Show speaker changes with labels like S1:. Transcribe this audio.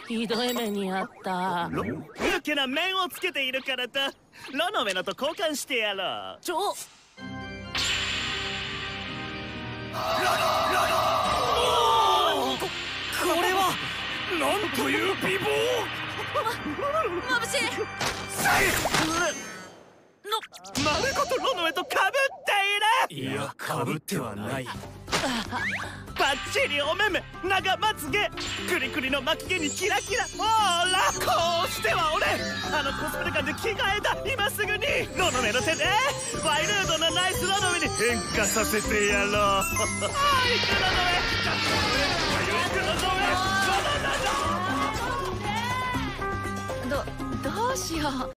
S1: ひどい目にあった。
S2: ぬけな面をつけているからとロノウェのと交換してやろう。
S3: これはなんという美貌。
S1: まぶしい。
S2: 丸ごとロノウェとかぶっている。
S3: いや、かぶってはない。
S2: バッチリお目目、長まつげ、クリクリの巻き毛にキラキラ。ほら、こうしては俺あのコスプレ感で着替えた。今すぐにロノウェの手でワイルドなナイスロノウェに変化させてやろう。はい、ロノウェ、
S1: どうしよう。